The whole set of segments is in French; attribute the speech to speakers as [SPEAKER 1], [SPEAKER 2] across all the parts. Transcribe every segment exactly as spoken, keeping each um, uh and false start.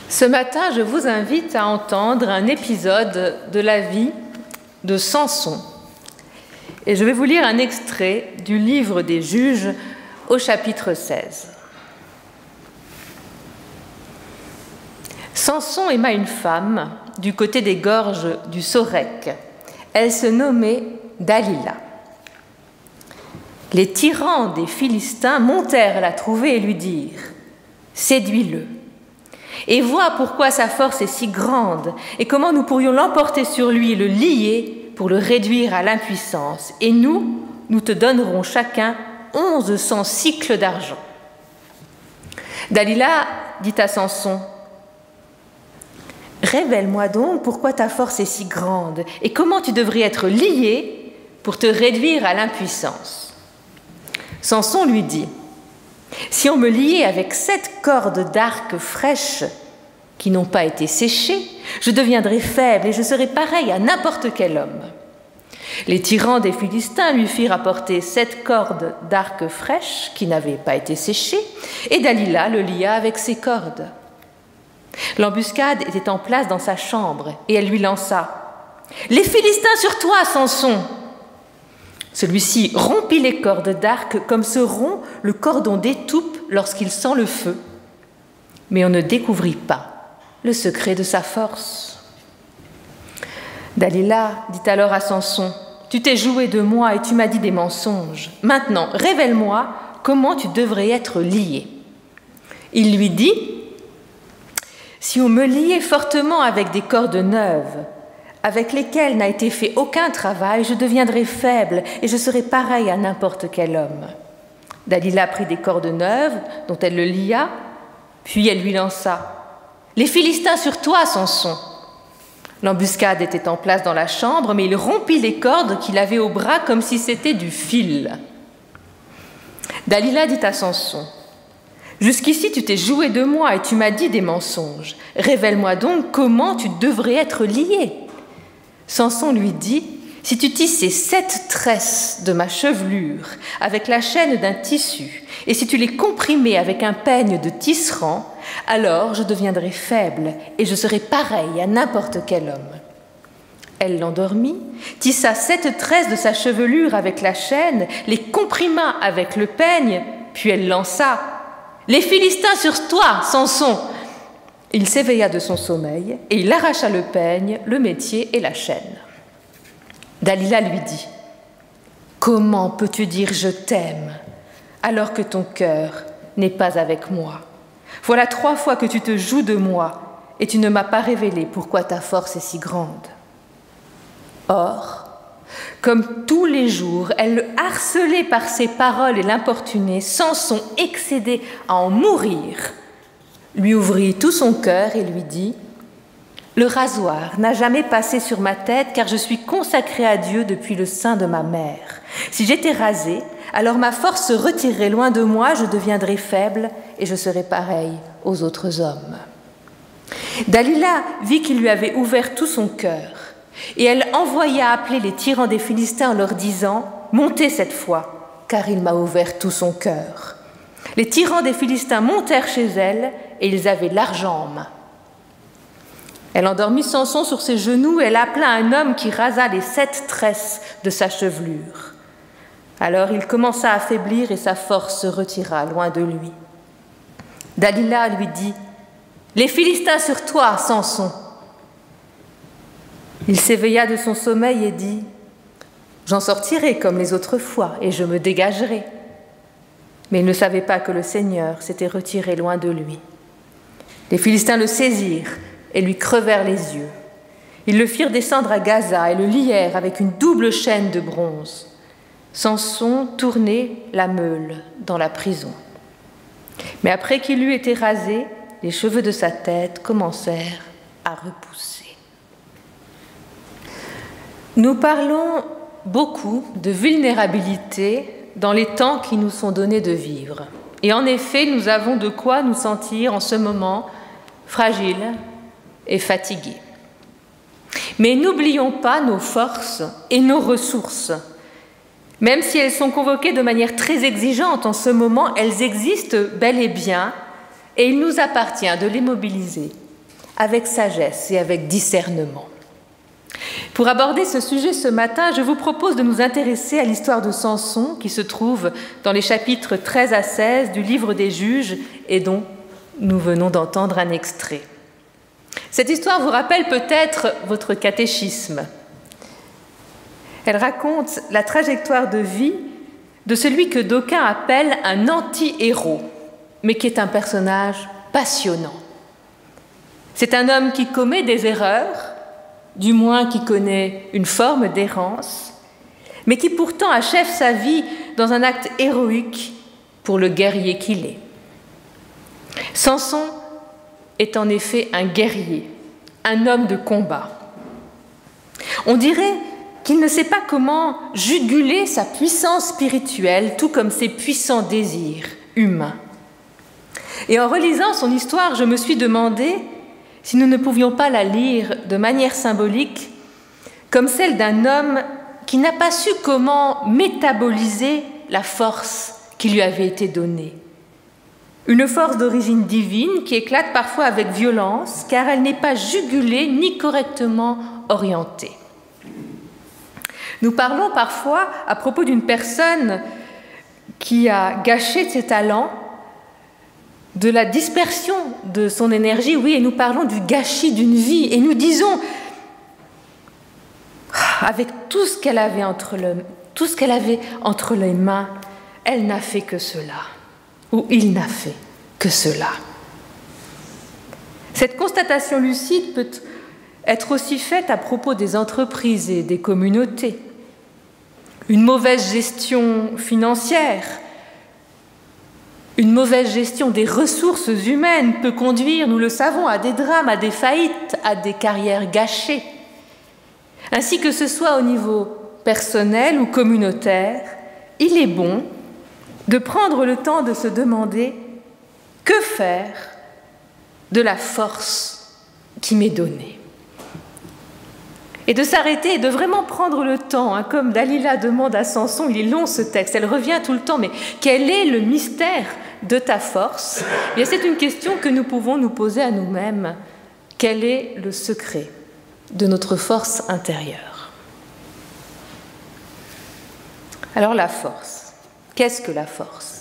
[SPEAKER 1] Ce matin, je vous invite à entendre un épisode de la vie de Samson. Et je vais vous lire un extrait du livre des Juges au chapitre seize. Samson aima une femme du côté des gorges du Sorek. Elle se nommait Dalila. Les tyrans des Philistins montèrent la trouver et lui dirent « Séduis-le, et vois pourquoi sa force est si grande, et comment nous pourrions l'emporter sur lui et le lier pour le réduire à l'impuissance. Et nous, nous te donnerons chacun onze cents cycles d'argent. » Dalila dit à Samson « Révèle-moi donc pourquoi ta force est si grande, et comment tu devrais être lié pour te réduire à l'impuissance. » Samson lui dit « Si on me liait avec sept cordes d'arc fraîches qui n'ont pas été séchées, je deviendrais faible et je serais pareil à n'importe quel homme. » Les tyrans des Philistins lui firent apporter sept cordes d'arc fraîches qui n'avaient pas été séchées, et Dalila le lia avec ses cordes. L'embuscade était en place dans sa chambre, et elle lui lança « Les Philistins sur toi, Samson !» Celui-ci rompit les cordes d'arc comme se rompt le cordon d'étoupe lorsqu'il sent le feu. Mais on ne découvrit pas le secret de sa force. Dalila dit alors à Samson « Tu t'es joué de moi et tu m'as dit des mensonges. Maintenant, révèle-moi comment tu devrais être lié. » Il lui dit « Si on me liait fortement avec des cordes neuves, avec lesquelles n'a été fait aucun travail, je deviendrai faible et je serai pareil à n'importe quel homme. » Dalila prit des cordes neuves dont elle le lia, puis elle lui lança « Les Philistins sur toi, Samson !» L'embuscade était en place dans la chambre, mais il rompit les cordes qu'il avait au bras comme si c'était du fil. Dalila dit à Samson « Jusqu'ici tu t'es joué de moi et tu m'as dit des mensonges. Révèle-moi donc comment tu devrais être lié. » Samson lui dit « Si tu tissais sept tresses de ma chevelure avec la chaîne d'un tissu, et si tu les comprimais avec un peigne de tisserand, alors je deviendrai faible et je serai pareil à n'importe quel homme. » Elle l'endormit, tissa sept tresses de sa chevelure avec la chaîne, les comprima avec le peigne, puis elle lança « Les Philistins sur toi, Samson !» Il s'éveilla de son sommeil et il arracha le peigne, le métier et la chaîne. Dalila lui dit « Comment peux-tu dire je t'aime alors que ton cœur n'est pas avec moi? Voilà trois fois que tu te joues de moi et tu ne m'as pas révélé pourquoi ta force est si grande. » Or, comme tous les jours, elle le harcelait par ses paroles et l'importunait, Samson, excédé à en mourir, lui ouvrit tout son cœur et lui dit « Le rasoir n'a jamais passé sur ma tête car je suis consacré à Dieu depuis le sein de ma mère. Si j'étais rasé, alors ma force se retirerait loin de moi, je deviendrais faible et je serais pareil aux autres hommes. » Dalila vit qu'il lui avait ouvert tout son cœur et elle envoya appeler les tyrans des Philistins en leur disant « Montez cette fois, car il m'a ouvert tout son cœur. » Les tyrans des Philistins montèrent chez elle et ils avaient l'argent en main. Elle endormit Samson sur ses genoux et elle appela un homme qui rasa les sept tresses de sa chevelure. Alors il commença à faiblir et sa force se retira loin de lui. Dalila lui dit « Les Philistins sur toi, Samson !» Il s'éveilla de son sommeil et dit « J'en sortirai comme les autres fois et je me dégagerai. » Mais il ne savait pas que le Seigneur s'était retiré loin de lui. Les Philistins le saisirent et lui crevèrent les yeux. Ils le firent descendre à Gaza et le lièrent avec une double chaîne de bronze. Samson tournait la meule dans la prison. Mais après qu'il eut été rasé, les cheveux de sa tête commencèrent à repousser. Nous parlons beaucoup de vulnérabilité dans les temps qui nous sont donnés de vivre. Et en effet, nous avons de quoi nous sentir en ce moment fragiles et fatigués. Mais n'oublions pas nos forces et nos ressources. Même si elles sont convoquées de manière très exigeante en ce moment, elles existent bel et bien et il nous appartient de les mobiliser avec sagesse et avec discernement. Pour aborder ce sujet ce matin, je vous propose de nous intéresser à l'histoire de Samson qui se trouve dans les chapitres treize à seize du livre des Juges et dont nous venons d'entendre un extrait. Cette histoire vous rappelle peut-être votre catéchisme. Elle raconte la trajectoire de vie de celui que d'aucuns appellent un anti-héros, mais qui est un personnage passionnant. C'est un homme qui commet des erreurs, du moins qui connaît une forme d'errance, mais qui pourtant achève sa vie dans un acte héroïque pour le guerrier qu'il est. Samson est en effet un guerrier, un homme de combat. On dirait qu'il ne sait pas comment juguler sa puissance spirituelle, tout comme ses puissants désirs humains. Et en relisant son histoire, je me suis demandé si nous ne pouvions pas la lire de manière symbolique, comme celle d'un homme qui n'a pas su comment métaboliser la force qui lui avait été donnée. Une force d'origine divine qui éclate parfois avec violence, car elle n'est pas jugulée ni correctement orientée. Nous parlons parfois à propos d'une personne qui a gâché de ses talents, de la dispersion de son énergie, oui, et nous parlons du gâchis d'une vie, et nous disons, avec tout ce qu'elle avait entre le, tout ce qu'elle avait entre les mains, elle n'a fait que cela, ou il n'a fait que cela. Cette constatation lucide peut être aussi faite à propos des entreprises et des communautés. Une mauvaise gestion financière, une mauvaise gestion des ressources humaines peut conduire, nous le savons, à des drames, à des faillites, à des carrières gâchées. Ainsi que ce soit au niveau personnel ou communautaire, il est bon de prendre le temps de se demander que faire de la force qui m'est donnée. Et de s'arrêter et de vraiment prendre le temps, hein, comme Dalila demande à Samson, il est long ce texte, elle revient tout le temps, mais quel est le mystère de ta force? Et c'est une question que nous pouvons nous poser à nous-mêmes. Quel est le secret de notre force intérieure? Alors la force, qu'est-ce que la force?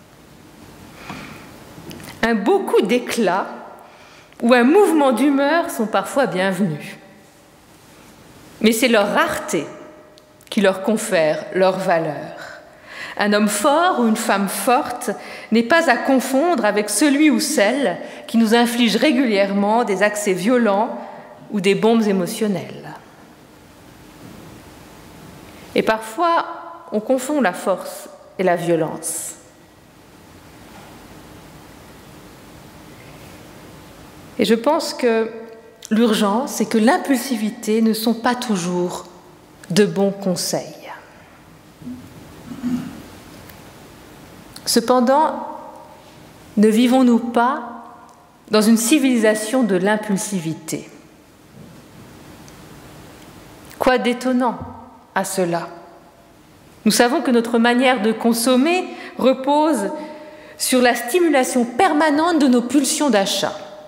[SPEAKER 1] Un beau coup d'éclat ou un mouvement d'humeur sont parfois bienvenus. Mais c'est leur rareté qui leur confère leur valeur. Un homme fort ou une femme forte n'est pas à confondre avec celui ou celle qui nous inflige régulièrement des accès violents ou des bombes émotionnelles. Et parfois, on confond la force et la violence. Et je pense que l'urgence et que l'impulsivité ne sont pas toujours de bons conseils. Cependant, ne vivons-nous pas dans une civilisation de l'impulsivité? Quoi d'étonnant à cela? Nous savons que notre manière de consommer repose sur la stimulation permanente de nos pulsions d'achat.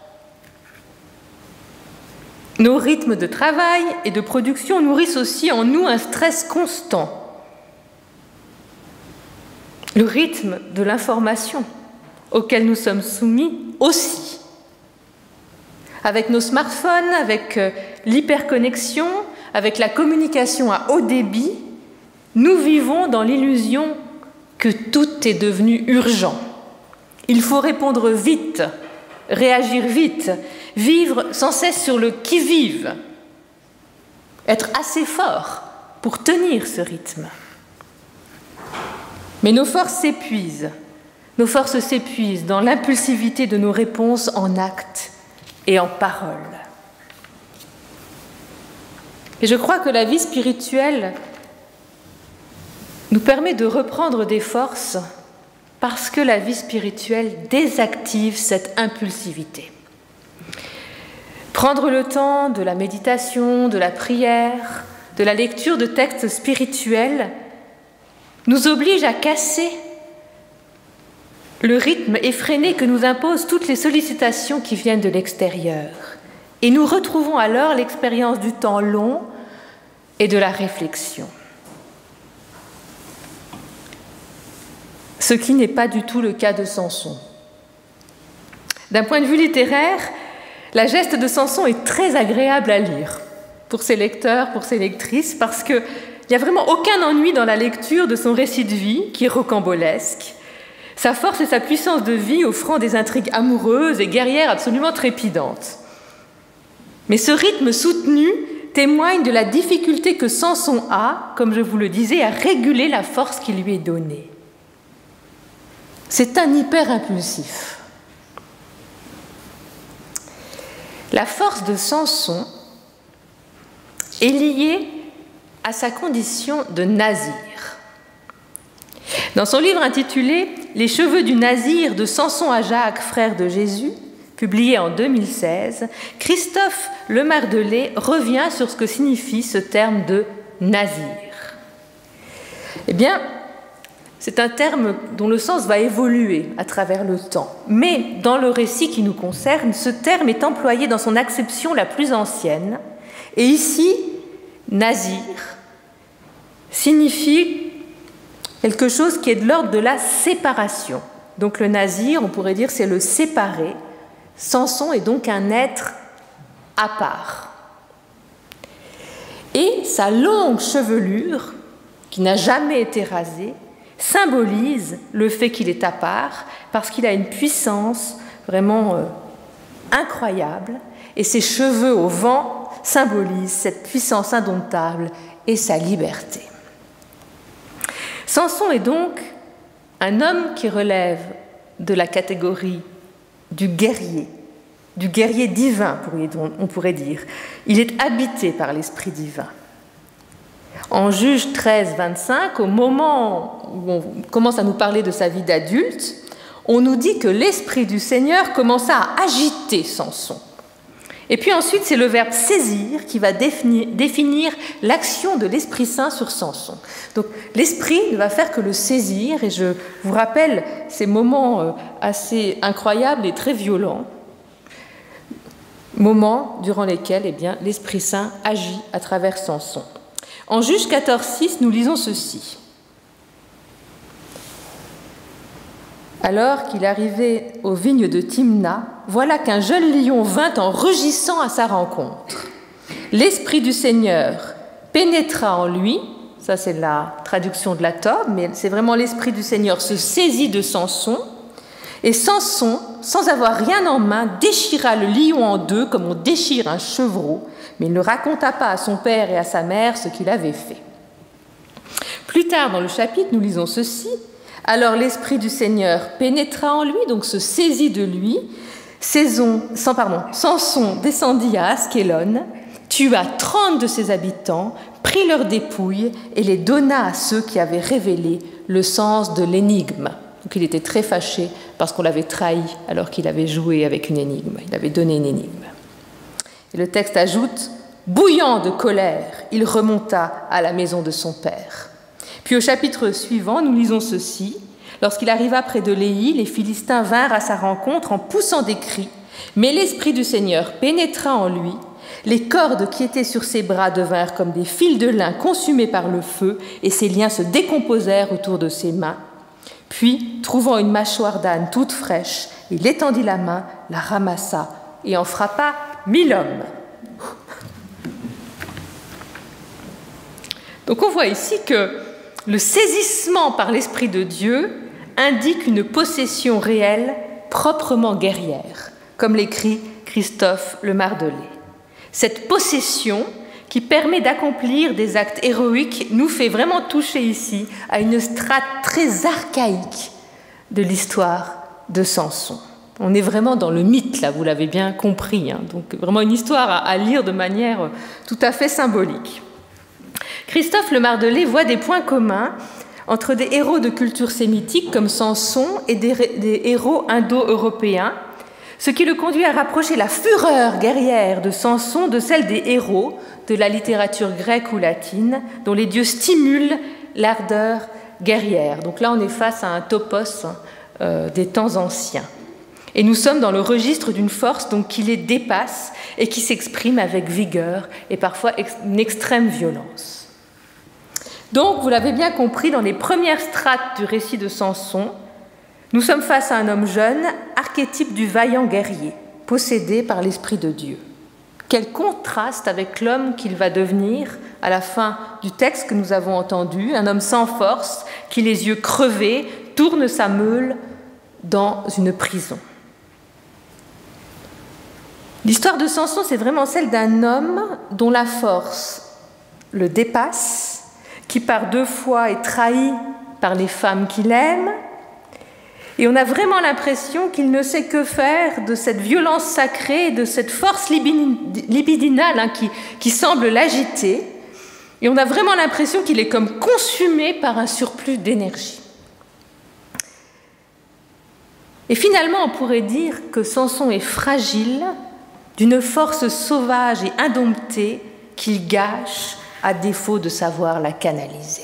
[SPEAKER 1] Nos rythmes de travail et de production nourrissent aussi en nous un stress constant. Le rythme de l'information auquel nous sommes soumis aussi. Avec nos smartphones, avec l'hyperconnexion, avec la communication à haut débit, nous vivons dans l'illusion que tout est devenu urgent. Il faut répondre vite, réagir vite, vivre sans cesse sur le qui-vive, être assez fort pour tenir ce rythme. Mais nos forces s'épuisent, nos forces s'épuisent dans l'impulsivité de nos réponses en actes et en paroles. Et je crois que la vie spirituelle nous permet de reprendre des forces parce que la vie spirituelle désactive cette impulsivité. Prendre le temps de la méditation, de la prière, de la lecture de textes spirituels nous oblige à casser le rythme effréné que nous imposent toutes les sollicitations qui viennent de l'extérieur Et nous retrouvons alors l'expérience du temps long et de la réflexion. Ce qui n'est pas du tout le cas de Samson. D'un point de vue littéraire, la geste de Samson est très agréable à lire pour ses lecteurs, pour ses lectrices, parce qu'il n'y a vraiment aucun ennui dans la lecture de son récit de vie, qui est rocambolesque. Sa force et sa puissance de vie offrant des intrigues amoureuses et guerrières absolument trépidantes. Mais ce rythme soutenu témoigne de la difficulté que Samson a, comme je vous le disais, à réguler la force qui lui est donnée. C'est un hyper-impulsif. La force de Samson est liée à sa condition de nazir. Dans son livre intitulé « Les cheveux du nazir de Samson à Jacques, frère de Jésus », publié en deux mille seize, Christophe Lemardelais revient sur ce que signifie ce terme de nazir. Eh bien, c'est un terme dont le sens va évoluer à travers le temps. Mais dans le récit qui nous concerne, ce terme est employé dans son acception la plus ancienne. Et ici, nazir signifie quelque chose qui est de l'ordre de la séparation. Donc le nazir, on pourrait dire, c'est le séparé. Samson est donc un être à part. Et sa longue chevelure, qui n'a jamais été rasée, symbolise le fait qu'il est à part, parce qu'il a une puissance vraiment euh, incroyable, et ses cheveux au vent symbolisent cette puissance indomptable et sa liberté. Samson est donc un homme qui relève de la catégorie du guerrier, du guerrier divin, on pourrait dire. Il est habité par l'esprit divin. En Juges treize, vingt-cinq, au moment où on commence à nous parler de sa vie d'adulte, on nous dit que l'esprit du Seigneur commença à agiter Samson. Et puis ensuite, c'est le verbe saisir qui va définir, définir l'action de l'Esprit Saint sur Samson. Donc l'Esprit ne va faire que le saisir, et je vous rappelle ces moments assez incroyables et très violents, moments durant lesquels eh bien, l'Esprit Saint agit à travers Samson. En Juges quatorze, six, nous lisons ceci. Alors qu'il arrivait aux vignes de Timna, voilà qu'un jeune lion vint en rugissant à sa rencontre. L'Esprit du Seigneur pénétra en lui, ça c'est la traduction de la Tob, mais c'est vraiment l'Esprit du Seigneur se saisit de Samson, et Samson, sans avoir rien en main, déchira le lion en deux comme on déchire un chevreau, mais il ne raconta pas à son père et à sa mère ce qu'il avait fait. Plus tard dans le chapitre, nous lisons ceci. Alors l'Esprit du Seigneur pénétra en lui, donc se saisit de lui. Saison, sans, pardon, Samson descendit à Askelon, tua trente de ses habitants, prit leurs dépouilles et les donna à ceux qui avaient révélé le sens de l'énigme. Donc il était très fâché parce qu'on l'avait trahi alors qu'il avait joué avec une énigme. Il avait donné une énigme. Et le texte ajoute « Bouillant de colère, il remonta à la maison de son père. » Puis au chapitre suivant, nous lisons ceci. Lorsqu'il arriva près de Léhi, les Philistins vinrent à sa rencontre en poussant des cris. Mais l'Esprit du Seigneur pénétra en lui. Les cordes qui étaient sur ses bras devinrent comme des fils de lin consumés par le feu, et ses liens se décomposèrent autour de ses mains. Puis, trouvant une mâchoire d'âne toute fraîche, il étendit la main, la ramassa et en frappa mille hommes. Donc on voit ici que le saisissement par l'Esprit de Dieu indique une possession réelle, proprement guerrière, comme l'écrit Christophe Lemardelais. Cette possession qui permet d'accomplir des actes héroïques nous fait vraiment toucher ici à une strate très archaïque de l'histoire de Samson. On est vraiment dans le mythe, là, vous l'avez bien compris, hein, donc vraiment une histoire à, à lire de manière tout à fait symbolique. Christophe Lemardelais voit des points communs entre des héros de culture sémitique comme Samson et des, des héros indo-européens, ce qui le conduit à rapprocher la fureur guerrière de Samson de celle des héros de la littérature grecque ou latine, dont les dieux stimulent l'ardeur guerrière. Donc là, on est face à un topos euh, des temps anciens. Et nous sommes dans le registre d'une force donc, qui les dépasse et qui s'exprime avec vigueur et parfois une extrême violence. Donc, vous l'avez bien compris, dans les premières strates du récit de Samson, nous sommes face à un homme jeune, archétype du vaillant guerrier, possédé par l'Esprit de Dieu. Quel contraste avec l'homme qu'il va devenir à la fin du texte que nous avons entendu, un homme sans force, qui les yeux crevés, tourne sa meule dans une prison. L'histoire de Samson, c'est vraiment celle d'un homme dont la force le dépasse, qui par deux fois est trahi par les femmes qu'il aime, et on a vraiment l'impression qu'il ne sait que faire de cette violence sacrée, de cette force libidinale hein, qui, qui semble l'agiter, et on a vraiment l'impression qu'il est comme consumé par un surplus d'énergie. Et finalement, on pourrait dire que Samson est fragile, d'une force sauvage et indomptée qu'il gâche à défaut de savoir la canaliser.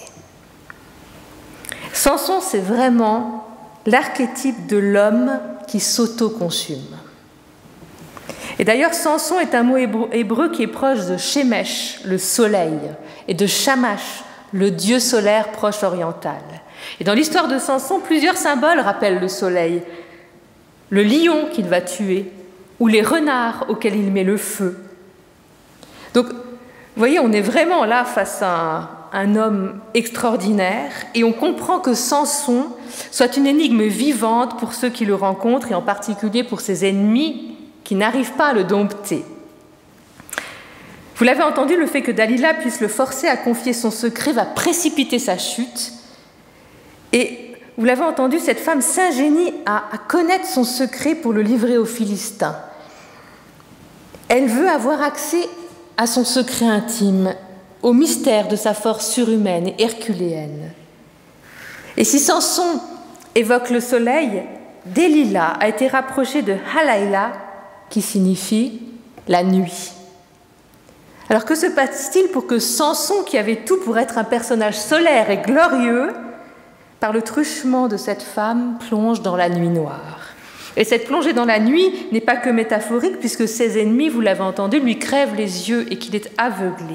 [SPEAKER 1] Samson, c'est vraiment l'archétype de l'homme qui s'auto-consume. Et d'ailleurs, Samson est un mot hébreu qui est proche de Shemesh, le soleil, et de Shamash, le dieu solaire proche oriental. Et dans l'histoire de Samson, plusieurs symboles rappellent le soleil. Le lion qu'il va tuer, ou les renards auxquels il met le feu. Donc, vous voyez, on est vraiment là face à un, un homme extraordinaire et on comprend que Samson soit une énigme vivante pour ceux qui le rencontrent et en particulier pour ses ennemis qui n'arrivent pas à le dompter. Vous l'avez entendu, le fait que Dalila puisse le forcer à confier son secret va précipiter sa chute. Et vous l'avez entendu, cette femme s'ingénie à, à connaître son secret pour le livrer aux Philistins. Elle veut avoir accès à son secret intime, au mystère de sa force surhumaine et herculéenne. Et si Samson évoque le soleil, Delilah a été rapprochée de Halayla, qui signifie la nuit. Alors que se passe-t-il pour que Samson, qui avait tout pour être un personnage solaire et glorieux, par le truchement de cette femme, plonge dans la nuit noire? Et cette plongée dans la nuit n'est pas que métaphorique, puisque ses ennemis, vous l'avez entendu, lui crèvent les yeux et qu'il est aveuglé.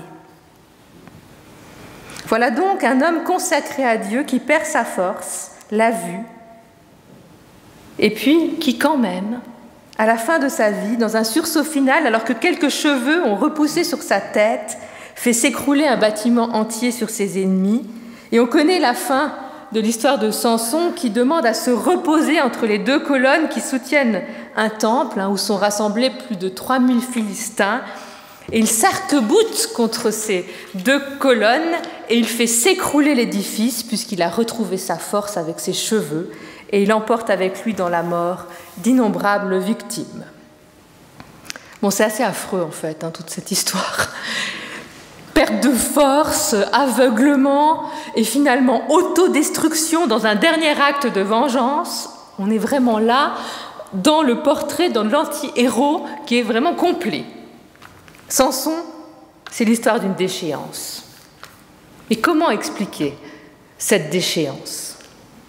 [SPEAKER 1] Voilà donc un homme consacré à Dieu qui perd sa force, la vue, et puis qui quand même, à la fin de sa vie, dans un sursaut final, alors que quelques cheveux ont repoussé sur sa tête, fait s'écrouler un bâtiment entier sur ses ennemis, et on connaît la fin de l'histoire de Samson qui demande à se reposer entre les deux colonnes qui soutiennent un temple hein, où sont rassemblés plus de trois mille Philistins. Et il s'arc-boute contre ces deux colonnes et il fait s'écrouler l'édifice puisqu'il a retrouvé sa force avec ses cheveux et il emporte avec lui dans la mort d'innombrables victimes. Bon, c'est assez affreux en fait, hein, toute cette histoire. Perte de force, aveuglement et finalement autodestruction dans un dernier acte de vengeance. On est vraiment là dans le portrait, dans l'anti-héros qui est vraiment complet. Samson, c'est l'histoire d'une déchéance. Mais comment expliquer cette déchéance?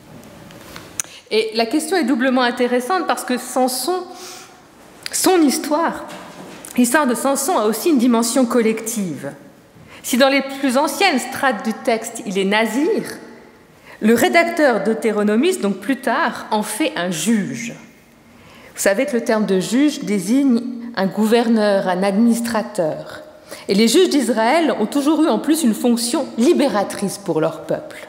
[SPEAKER 1] Et la question est doublement intéressante parce que Samson, son histoire, l'histoire de Samson a aussi une dimension collective. Si dans les plus anciennes strates du texte, il est nazir, le rédacteur deutéronomiste, donc plus tard, en fait un juge. Vous savez que le terme de juge désigne un gouverneur, un administrateur. Et les juges d'Israël ont toujours eu en plus une fonction libératrice pour leur peuple.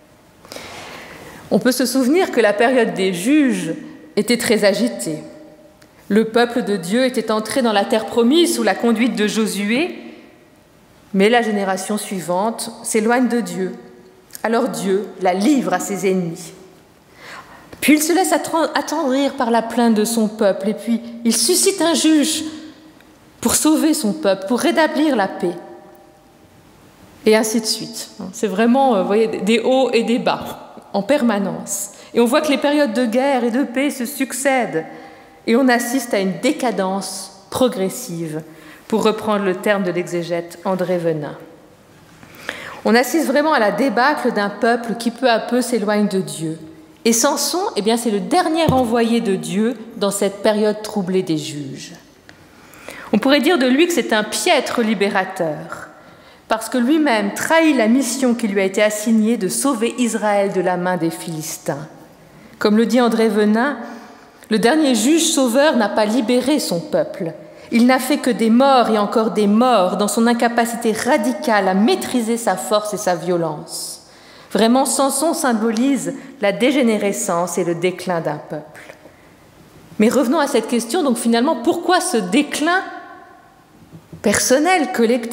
[SPEAKER 1] On peut se souvenir que la période des juges était très agitée. Le peuple de Dieu était entré dans la terre promise sous la conduite de Josué, mais la génération suivante s'éloigne de Dieu. Alors Dieu la livre à ses ennemis. Puis il se laisse attendrir par la plainte de son peuple, et puis il suscite un juge pour sauver son peuple, pour rétablir la paix. Et ainsi de suite. C'est vraiment, vous voyez, des hauts et des bas, en permanence. Et on voit que les périodes de guerre et de paix se succèdent, et on assiste à une décadence progressive, pour reprendre le terme de l'exégète André Venin. On assiste vraiment à la débâcle d'un peuple qui peu à peu s'éloigne de Dieu Et Samson, eh bien, c'est le dernier envoyé de Dieu dans cette période troublée des juges. On pourrait dire de lui que c'est un piètre libérateur, parce que lui-même trahit la mission qui lui a été assignée de sauver Israël de la main des Philistins. Comme le dit André Venin, le dernier juge sauveur n'a pas libéré son peuple. Il n'a fait que des morts et encore des morts dans son incapacité radicale à maîtriser sa force et sa violence. Vraiment, Samson symbolise la dégénérescence et le déclin d'un peuple. Mais revenons à cette question, donc finalement, pourquoi ce déclin personnel, collectif ?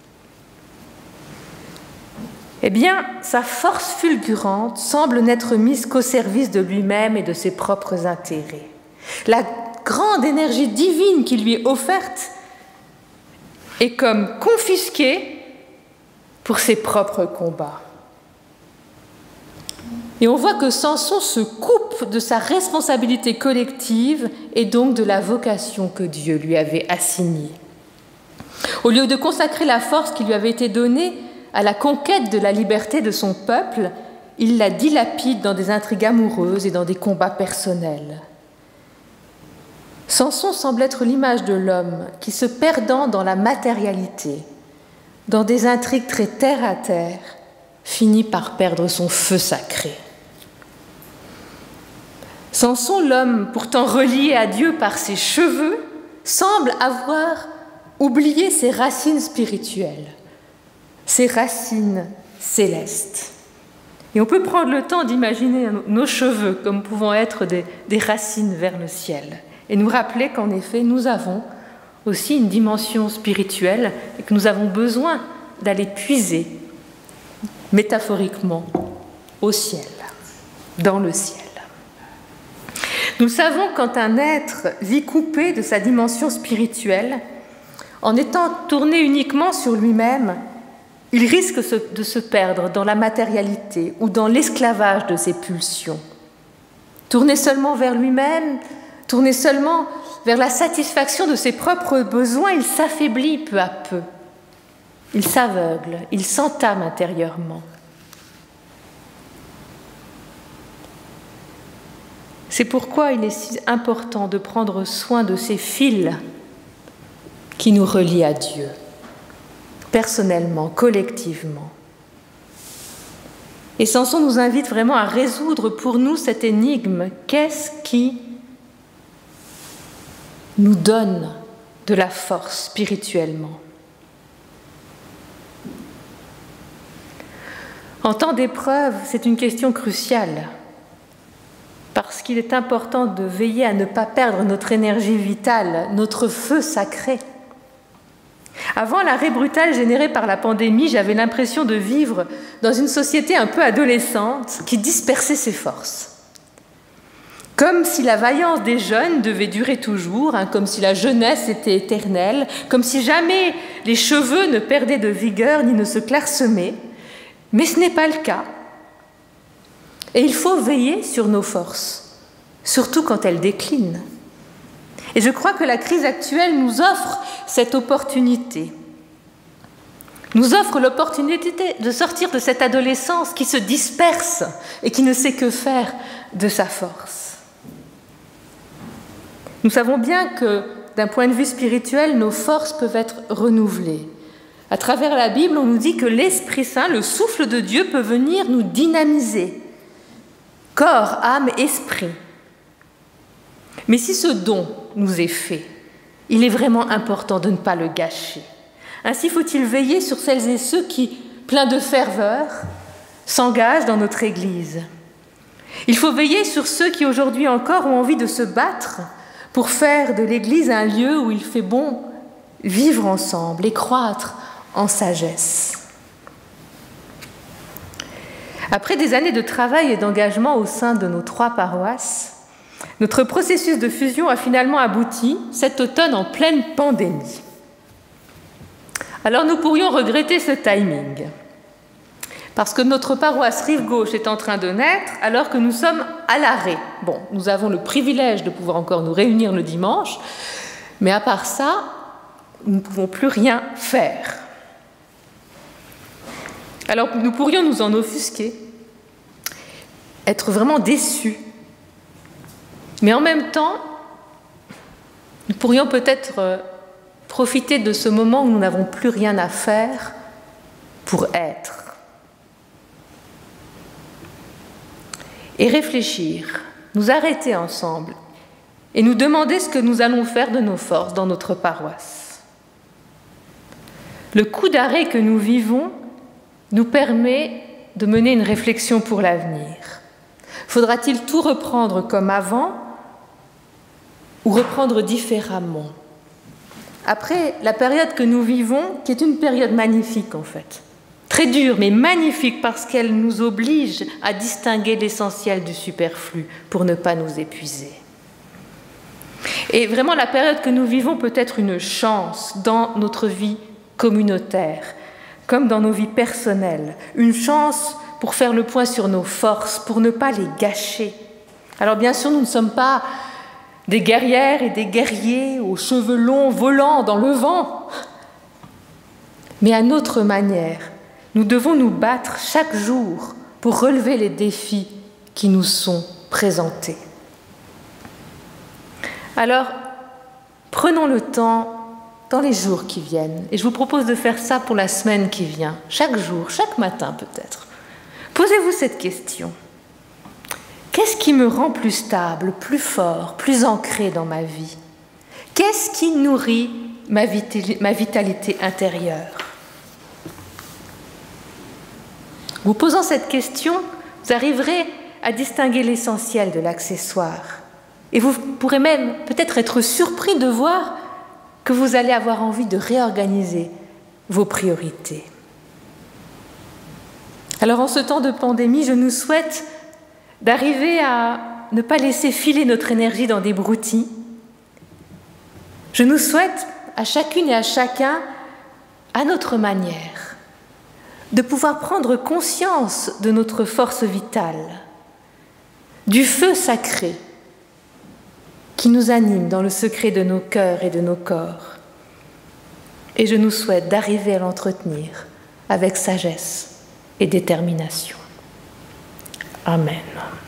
[SPEAKER 1] Eh bien, sa force fulgurante semble n'être mise qu'au service de lui-même et de ses propres intérêts. La grande énergie divine qui lui est offerte est comme confisquée pour ses propres combats. Et on voit que Samson se coupe de sa responsabilité collective et donc de la vocation que Dieu lui avait assignée. Au lieu de consacrer la force qui lui avait été donnée à la conquête de la liberté de son peuple, il la dilapide dans des intrigues amoureuses et dans des combats personnels. Samson semble être l'image de l'homme qui, se perdant dans la matérialité, dans des intrigues très terre à terre, finit par perdre son feu sacré. Samson, l'homme pourtant relié à Dieu par ses cheveux, semble avoir oublié ses racines spirituelles, ses racines célestes. Et on peut prendre le temps d'imaginer nos cheveux comme pouvant être des, des racines vers le ciel et nous rappeler qu'en effet, nous avons aussi une dimension spirituelle et que nous avons besoin d'aller puiser métaphoriquement au ciel, dans le ciel. Nous savons quand un être vit coupé de sa dimension spirituelle, en étant tourné uniquement sur lui-même, il risque de se perdre dans la matérialité ou dans l'esclavage de ses pulsions. Tourné seulement vers lui-même, tourné seulement vers la satisfaction de ses propres besoins, il s'affaiblit peu à peu. Il s'aveugle, il s'entame intérieurement. C'est pourquoi il est si important de prendre soin de ces fils qui nous relient à Dieu, personnellement, collectivement. Et Samson nous invite vraiment à résoudre pour nous cette énigme. Qu'est-ce qui nous donne de la force spirituellement ? En temps d'épreuve, c'est une question cruciale, parce qu'il est important de veiller à ne pas perdre notre énergie vitale, notre feu sacré. Avant l'arrêt brutal généré par la pandémie, j'avais l'impression de vivre dans une société un peu adolescente qui dispersait ses forces. Comme si la vaillance des jeunes devait durer toujours, hein, comme si la jeunesse était éternelle, comme si jamais les cheveux ne perdaient de vigueur ni ne se clairsemaient. Mais ce n'est pas le cas. Et il faut veiller sur nos forces, surtout quand elles déclinent. Et je crois que la crise actuelle nous offre cette opportunité. Nous offre l'opportunité de sortir de cette adolescence qui se disperse et qui ne sait que faire de sa force. Nous savons bien que, d'un point de vue spirituel, nos forces peuvent être renouvelées. À travers la Bible, on nous dit que l'Esprit Saint, le souffle de Dieu, peut venir nous dynamiser. Corps, âme, esprit. Mais si ce don nous est fait, il est vraiment important de ne pas le gâcher. Ainsi faut-il veiller sur celles et ceux qui, pleins de ferveur, s'engagent dans notre Église. Il faut veiller sur ceux qui aujourd'hui encore ont envie de se battre pour faire de l'Église un lieu où il fait bon vivre ensemble et croître en sagesse. Après des années de travail et d'engagement au sein de nos trois paroisses, notre processus de fusion a finalement abouti cet automne en pleine pandémie. Alors nous pourrions regretter ce timing, parce que notre paroisse Rive Gauche est en train de naître alors que nous sommes à l'arrêt. Bon, nous avons le privilège de pouvoir encore nous réunir le dimanche, mais à part ça, nous ne pouvons plus rien faire. Alors nous pourrions nous en offusquer être vraiment déçus. Mais en même temps, nous pourrions peut-être profiter de ce moment où nous n'avons plus rien à faire pour être. Et réfléchir, nous arrêter ensemble et nous demander ce que nous allons faire de nos forces dans notre paroisse. Le coup d'arrêt que nous vivons nous permet de mener une réflexion pour l'avenir. Faudra-t-il tout reprendre comme avant ou reprendre différemment? Après la période que nous vivons, qui est une période magnifique en fait, très dure mais magnifique parce qu'elle nous oblige à distinguer l'essentiel du superflu pour ne pas nous épuiser. Et vraiment la période que nous vivons peut être une chance dans notre vie communautaire, comme dans nos vies personnelles, une chance pour faire le point sur nos forces, pour ne pas les gâcher. Alors bien sûr, nous ne sommes pas des guerrières et des guerriers aux cheveux longs volant dans le vent, mais à notre manière, nous devons nous battre chaque jour pour relever les défis qui nous sont présentés. Alors, prenons le temps dans les jours qui viennent, et je vous propose de faire ça pour la semaine qui vient, chaque jour, chaque matin peut-être. Posez-vous cette question. Qu'est-ce qui me rend plus stable, plus fort, plus ancré dans ma vie? Qu'est-ce qui nourrit ma vitalité intérieure? Vous posant cette question, vous arriverez à distinguer l'essentiel de l'accessoire. Et vous pourrez même peut-être être surpris de voir que vous allez avoir envie de réorganiser vos priorités. Alors en ce temps de pandémie, je nous souhaite d'arriver à ne pas laisser filer notre énergie dans des broutilles. Je nous souhaite à chacune et à chacun, à notre manière, de pouvoir prendre conscience de notre force vitale, du feu sacré qui nous anime dans le secret de nos cœurs et de nos corps. Et je nous souhaite d'arriver à l'entretenir avec sagesse et détermination. Amen.